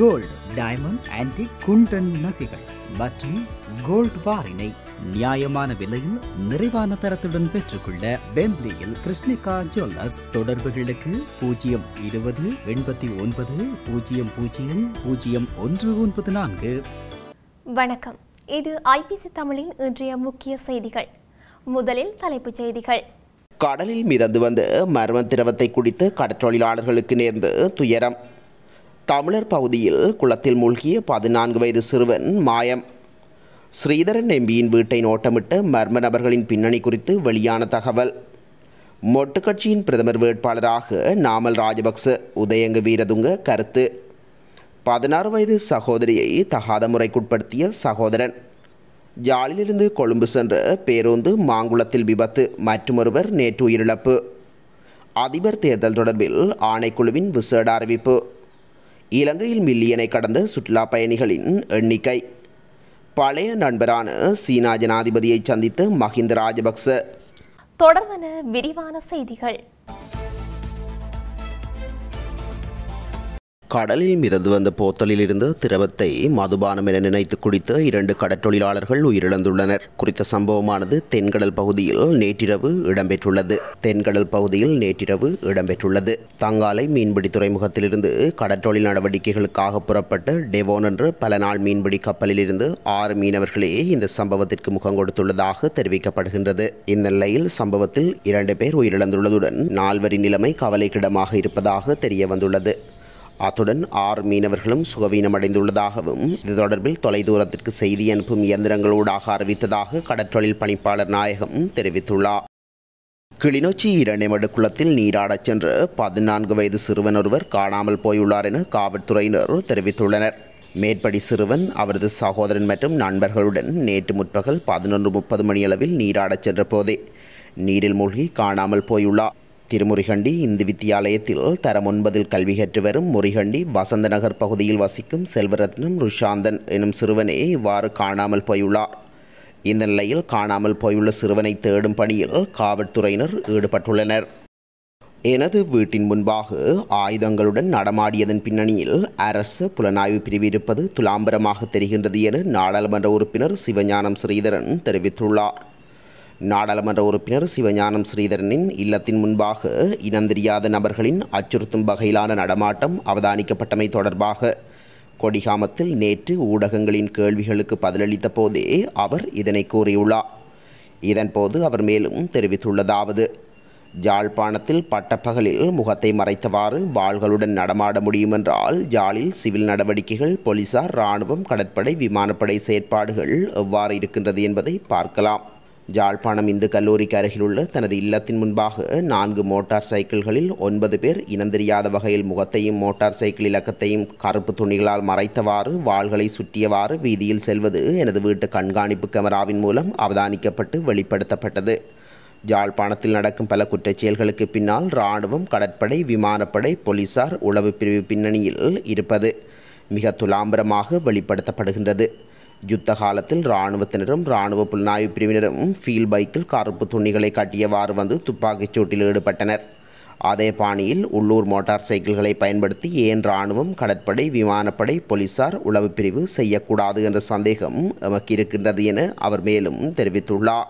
Gold, diamond, antique, குண்டன் நகைகள் மற்றும் gold பாரினை நியாயமான விலையில் நிறைவான தரத்துடன் பெற்றுக்கொள்ள பெம்ப்லியில் கிருஷ்ணிகா ஜுவல்லர்ஸ். தொடர்புகளுக்கு 020-89-00-0194. வணக்கம், இது ஐபிசி தமிழின் இன்றைய முக்கிய செய்திகள். முதலில் தலைப்புச் செய்திகள். கடலில் மிதந்து வந்த மர்ம திரவத்தை குடித்து கடற்றொழிலாளர்களுக்கு நேர்ந்த துயரம். தமிழர் பகுதியில் குளத்தில் மூழ்கிய 14 வயது சிறுவன் மாயம். ஸ்ரீதரன் எம்பியின் வீட்டை நோட்டமிட்ட மர்ம நபர்களின் பின்னணி குறித்து வெளியான தகவல். மொட்டு கட்சியின் பிரதமர் வேட்பாளராக நாமல் ராஜபக்ச, உதயங்க வீரதுங்க கருத்து. 16 வயது சகோதரியை தகாத முறைக்குட்படுத்திய சகோதரன். யாழிலிருந்து கொழும்பு சென்ற பேருந்து மாங்குளத்தில் விபத்து, மற்றொருவர் நேற்று உயிரிழப்பு. அதிபர் தேர்தல் தொடர்பில் ஆணைக்குழுவின் விசேட அறிவிப்பு. இலங்கையில் மில்லியனை கடந்த சுற்றுலா பயணிகளின் எண்ணிக்கை. பழைய நண்பரான சீனா ஜனாதிபதியை சந்தித்த மஹிந்த ராஜபக்ச. தொடர்பான விரிவான செய்திகள். கடலில் மிதந்து வந்த போத்தலில் இருந்த திரவத்தை மதுபானம் என நினைத்து குடித்த 2 கடற்றொழிலாளர்கள் உயிரிழந்துள்ளனர். குறித்த சம்பவமானது தென்கடல் பகுதியில் நேற்றிரவு இடம்பெற்றுள்ளது. தங்காலை மீன்பிடி துறைமுகத்திலிருந்து கடற்றொழில் நடவடிக்கைகளுக்காக புறப்பட்ட டெவோன் என்ற பல நாள் மீன்பிடி கப்பலில் இருந்து 6 மீனவர்களே இந்த சம்பவத்திற்கு முகம் கொடுத்துள்ளதாக தெரிவிக்கப்படுகின்றது. இந்த நிலையில் சம்பவத்தில் 2 பேர் உயிரிழந்துள்ளதுடன் 4 நிலைமை கவலைக்கிடமாக இருப்பதாக தெரிய வந்துள்ளது. அத்துடன் 6 மீனவர்களும் சுகவீனமடைந்துள்ளதாகவும் இது தொடர்பில் தொலைதூரத்திற்கு செய்தி அனுப்பும் இயந்திரங்களூடாக அறிவித்ததாக கடற்றொழில் பணிப்பாளர் நாயகம் தெரிவித்துள்ளார். கிளிநொச்சி இரணைமடு குளத்தில் நீராடச் சென்ற 14 வயது சிறுவன் ஒருவர் காணாமல் போயுள்ளார் என காவல்துறையினர் தெரிவித்துள்ளனர். மேற்படி சிறுவன் அவரது சகோதரன் மற்றும் நண்பர்களுடன் நேற்று முற்பகல் 11:30 மணியளவில் நீராடச் சென்ற போதே நீரில் மூழ்கி காணாமல் போயுள்ளார். திருமுறிகண்டி இந்து வித்தியாலயத்தில் தரம் 9 கல்வி கற்று வரும் முறிகண்டி வசந்த நகர் பகுதியில் வசிக்கும் செல்வரத்னம் ருஷாந்தன் எனும் சிறுவனே இவ்வாறு காணாமல் போயுள்ளார். இந்த நிலையில் காணாமல் போயுள்ள சிறுவனை தேடும் பணியில் காவல்துறையினர் ஈடுபட்டுள்ளனர். எனது வீட்டின் முன்பாக ஆயுதங்களுடன் நடமாடியதன் பின்னணியில் அரசு புலனாய்வு பிரிவு இருப்பது துலாம்பரமாக தெரிகின்றது என நாடாளுமன்ற உறுப்பினர் சிவஞானம் ஸ்ரீதரன் தெரிவித்துள்ளார். நாடாளுமன்ற உறுப்பினர் சிவஞானம் ஸ்ரீதரனின் இல்லத்தின் முன்பாக இனந்தெரியாத நபர்களின் அச்சுறுத்தும் வகையிலான நடமாட்டம் அவதானிக்கப்பட்டமை தொடர்பாக கொடிகாமத்தில் நேற்று ஊடகங்களின் கேள்விகளுக்கு பதிலளித்த போதே அவர் இதனை கூறியுள்ளார். இதன்போது அவர் மேலும் தெரிவித்துள்ளதாவது: யாழ்ப்பாணத்தில் பட்டப்பகலில் முகத்தை மறைத்தவாறு வாள்களுடன் நடமாட முடியுமென்றால் யாழில் சிவில் நடவடிக்கைகள், போலீசார், இராணுவம், கடற்படை, விமானப்படை செயற்பாடுகள் எவ்வாறு இருக்கின்றது என்பதை பார்க்கலாம். யாழ்ப்பாணம் இந்து கல்லூரிக்கு அருகிலுள்ள தனது இல்லத்தின் முன்பாக 4 மோட்டார் சைக்கிள்களில் 9 பேர் இனந்தெரியாத வகையில் முகத்தையும் மோட்டார் சைக்கிள் இலக்கத்தையும் கருப்பு துணிகளால் மறைத்தவாறு வாள்களை சுற்றியவாறு வீதியில் செல்வது எனது வீட்டு கண்காணிப்பு கேமராவின் மூலம் அவதானிக்கப்பட்டு வெளிப்படுத்தப்பட்டது. யாழ்ப்பாணத்தில் நடக்கும் பல குற்றச்செயல்களுக்கு பின்னால் இராணுவம், கடற்படை, விமானப்படை, போலீசார், உளவு பிரிவு பின்னணியில் இருப்பது மிக துலாம்பரமாக வெளிப்படுத்தப்படுகின்றது. யுத்த காலத்தில் இராணுவத்தினரும் இராணுவ புலனாய்வு பிரிவினரும் ஃபீல் பைக்கில் கருப்பு துணிகளை கட்டியவாறு வந்து துப்பாக்கிச் சூட்டில் ஈடுபட்டனர். அதே பாணியில் உள்ளூர் மோட்டார் சைக்கிள்களை பயன்படுத்தி ஏன் இராணுவம், கடற்படை, விமானப்படை, போலீசார், உளவு பிரிவு செய்யக்கூடாது என்ற சந்தேகம் எமக்கு இருக்கின்றது என அவர் மேலும் தெரிவித்துள்ளார்.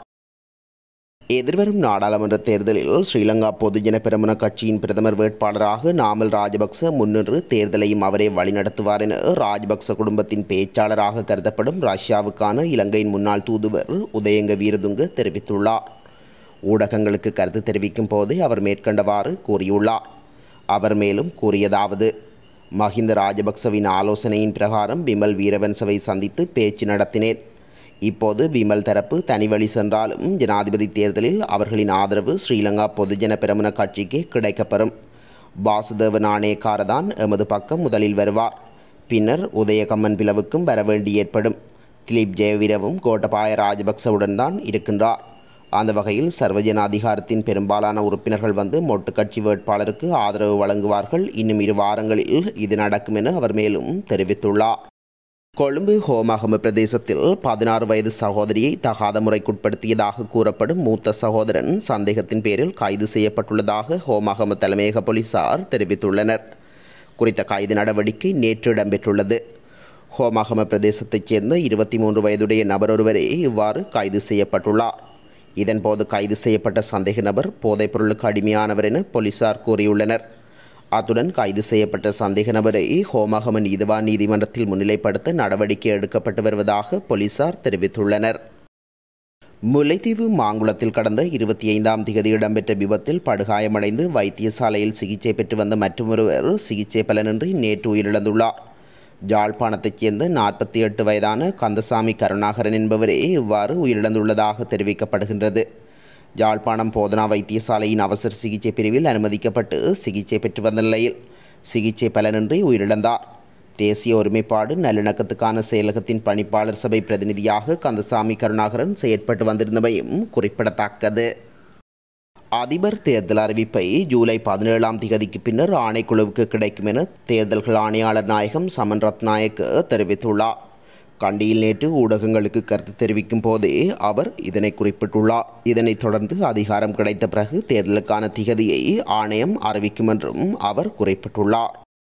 எதிர்வரும் நாடாளுமன்ற தேர்தலில் ஸ்ரீலங்கா பொதுஜன பெரமுன கட்சியின் பிரதமர் வேட்பாளராக நாமல் ராஜபக்ச முன்னின்று தேர்தலையும் அவரே வழிநடத்துவார் என ராஜபக்ச குடும்பத்தின் பேச்சாளராக கருதப்படும் ரஷ்யாவுக்கான இலங்கையின் முன்னாள் தூதுவர் உதயங்க வீரதுங்க தெரிவித்துள்ளார். ஊடகங்களுக்கு கருத்து தெரிவிக்கும் போதே அவர் மேற்கண்டவாறு கூறியுள்ளார். அவர் மேலும் கூறியதாவது: மஹிந்த ராஜபக்சவின் ஆலோசனையின் பிரகாரம் விமல் வீரவன்சவை சந்தித்து பேச்சு நடத்தினேன். இப்போது விமல் தரப்பு தனிவழி சென்றாலும் ஜனாதிபதி தேர்தலில் அவர்களின் ஆதரவு ஸ்ரீலங்கா பொதுஜன பெரமுன கட்சிக்கு கிடைக்கப்பெறும். வாசுதேவ நாணயக்காரதான் எமது பக்கம் முதலில் வருவார். பின்னர் உதயகம்மன் பிளவுக்கும் வரவேண்டி ஏற்படும். திலீப் ஜெயவீரவும் கோட்டபாய ராஜபக்சவுடன் தான் இருக்கின்றார். அந்த வகையில் சர்வஜன அதிகாரத்தின் பெரும்பாலான உறுப்பினர்கள் வந்து மொட்டு கட்சி வேட்பாளருக்கு ஆதரவு வழங்குவார்கள். இன்னும் 2 வாரங்களில் இது நடக்கும் என அவர் மேலும் தெரிவித்துள்ளார். கொழும்பு ஹோமாகம பிரதேசத்தில் 16 வயது சகோதரியை தகாத முறைக்குட்படுத்தியதாக கூறப்படும் மூத்த சகோதரன் சந்தேகத்தின் பேரில் கைது செய்யப்பட்டுள்ளதாக ஹோமாகம தலைமையக போலீசார் தெரிவித்துள்ளனர். குறித்த கைது நடவடிக்கை நேற்று இடம்பெற்றுள்ளது. ஹோமாகம பிரதேசத்தைச் சேர்ந்த 23 வயதுடைய நபர் ஒருவரே இவ்வாறு கைது செய்யப்பட்டுள்ளார். இதன்போது கைது செய்யப்பட்ட சந்தேக நபர் போதைப் பொருளுக்கு அடிமையானவர் என போலீசார் கூறியுள்ளனர். அத்துடன் கைது செய்யப்பட்ட சந்தேக நபரை ஹோமாகம நீதிவான் நீதிமன்றத்தில் முன்னிலைப்படுத்த நடவடிக்கை எடுக்கப்பட்டு வருவதாக போலீசார் தெரிவித்துள்ளனர். முல்லைத்தீவு மாங்குளத்தில் கடந்த 25ஆம் தேதி இடம்பெற்ற விபத்தில் படுகாயமடைந்து வைத்தியசாலையில் சிகிச்சை பெற்று வந்த மற்றொருவர் சிகிச்சை பலனின்றி நேற்று உயிரிழந்துள்ளார். யாழ்ப்பாணத்தைச் சேர்ந்த 48 வயதான கந்தசாமி கருணாகரன் என்பவரே இவ்வாறு உயிரிழந்துள்ளதாக தெரிவிக்கப்படுகின்றது. யாழ்ப்பாணம் போதனா வைத்தியசாலையின் அவசர சிகிச்சை பிரிவில் அனுமதிக்கப்பட்டு சிகிச்சை பெற்று வந்த நிலையில் சிகிச்சை பலனின்றி உயிரிழந்தார். தேசிய ஒருமைப்பாடு நல்லிணக்கத்துக்கான செயலகத்தின் பணிப்பாளர் சபை பிரதிநிதியாக கந்தசாமி கருணாகரன் செயற்பட்டு வந்திருந்தமையும் குறிப்பிடத்தக்கது. அதிபர் தேர்தல் அறிவிப்பை ஜூலை 17ஆம் தேதிக்கு பின்னர் ஆணைக்குழுவுக்கு கிடைக்கும் என தேர்தல்கள் ஆணையாளர் நாயகம் சமன் ரத்நாயக்க தெரிவித்துள்ளார். கண்டியில் நேற்று ஊடகங்களுக்கு கருத்து தெரிவிக்கும் போதே அவர் இதனை குறிப்பிட்டுள்ளார். இதனைத் தொடர்ந்து அதிகாரம் கிடைத்த பிறகு தேர்தலுக்கான திகதியை ஆணையம் அறிவிக்கும் என்றும் அவர் குறிப்பிட்டுள்ளார்.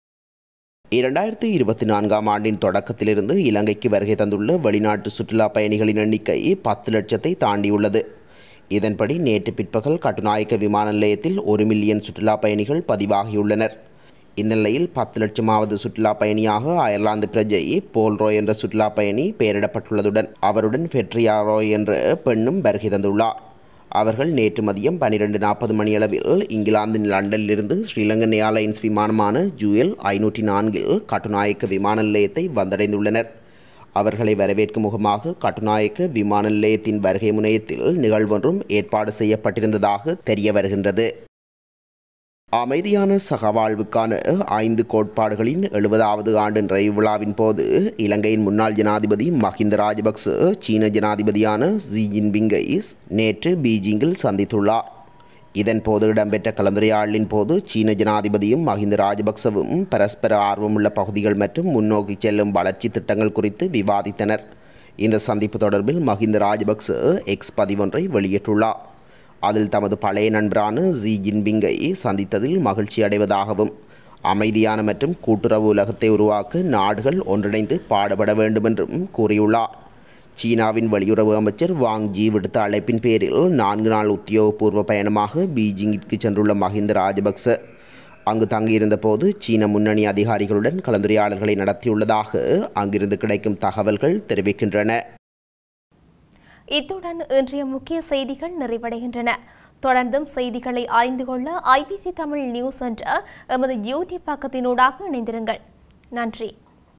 2024ஆம் ஆண்டின் தொடக்கத்திலிருந்து இலங்கைக்கு வருகை தந்துள்ள வெளிநாட்டு சுற்றுலா பயணிகளின் எண்ணிக்கை 10 லட்சத்தை தாண்டியுள்ளது. இதன்படி நேற்று பிற்பகல் கட்டுநாயக்க விமான நிலையத்தில் 1 மில்லியன் சுற்றுலா பயணிகள் பதிவாகியுள்ளனர். இந்த நிலையில் 10 லட்சமாவது சுற்றுலா பயணியாக அயர்லாந்து பிரஜை போல் ரோய் என்ற சுற்றுலா பயணி பெயரிடப்பட்டுள்ளதுடன் அவருடன் ஃபெட்ரியா ரோய் என்ற பெண்ணும் வருகை தந்துள்ளார். அவர்கள் நேற்று மதியம் 12:40 மணியளவில் இங்கிலாந்தின் லண்டனிலிருந்து ஸ்ரீலங்கன் ஏர்லைன்ஸ் விமானமான ஜூஎல் 504 கட்டுநாயக்க விமான நிலையத்தை வந்தடைந்துள்ளனர். அவர்களை வரவேற்கும் முகமாக கட்டுநாயக்க விமான நிலையத்தின் வருகை முனையத்தில் நிகழ்வொன்றும் ஏற்பாடு செய்யப்பட்டிருந்ததாக தெரிய வருகின்றது. அமைதியான சகவாழ்வுக்கான 5 கோட்பாடுகளின் 70வது ஆண்டு நிறைவு விழாவின் போது இலங்கையின் முன்னாள் ஜனாதிபதி மஹிந்த ராஜபக்ச சீன ஜனாதிபதியான ஜி ஜின்பிங்கை நேற்று பீஜிங்கில் சந்தித்துள்ளார். இதன்போது இடம்பெற்ற கலந்துரையாடலின் போது சீன ஜனாதிபதியும் மஹிந்த ராஜபக்சவும் பரஸ்பர ஆர்வமுள்ள பகுதிகள் மற்றும் முன்னோக்கி செல்லும் வளர்ச்சி திட்டங்கள் குறித்து விவாதித்தனர். இந்த சந்திப்பு தொடர்பில் மஹிந்த ராஜபக்ச எக்ஸ் பதிவொன்றை வெளியிட்டுள்ளார். அதில் தமது பழைய நண்பரான ஜி ஜின்பிங்கை சந்தித்ததில் மகிழ்ச்சி அடைவதாகவும் அமைதியான மற்றும் கூட்டுறவு உலகத்தை உருவாக்க நாடுகள் ஒன்றிணைந்து பாடுபட வேண்டும் என்றும் கூறியுள்ளார். சீனாவின் வெளியுறவு அமைச்சர் வாங் ஜி விடுத்த அழைப்பின் பேரில் 4 நாள் உத்தியோகபூர்வ பயணமாக பீஜிங்கிற்கு சென்றுள்ள மஹிந்த ராஜபக்ச அங்கு தங்கியிருந்த போது சீன முன்னணி அதிகாரிகளுடன் கலந்துரையாடல்களை நடத்தியுள்ளதாக அங்கிருந்து கிடைக்கும் தகவல்கள் தெரிவிக்கின்றன. இத்துடன் இன்றைய முக்கிய செய்திகள் நிறைவடைகின்றன. தொடர்ந்தும் செய்திகளை அறிந்து கொள்ள ஐபிசி தமிழ் நியூஸ் என்ற எமது யூடியூப் பக்கத்தினூடாக இணைந்திருங்கள். நன்றி.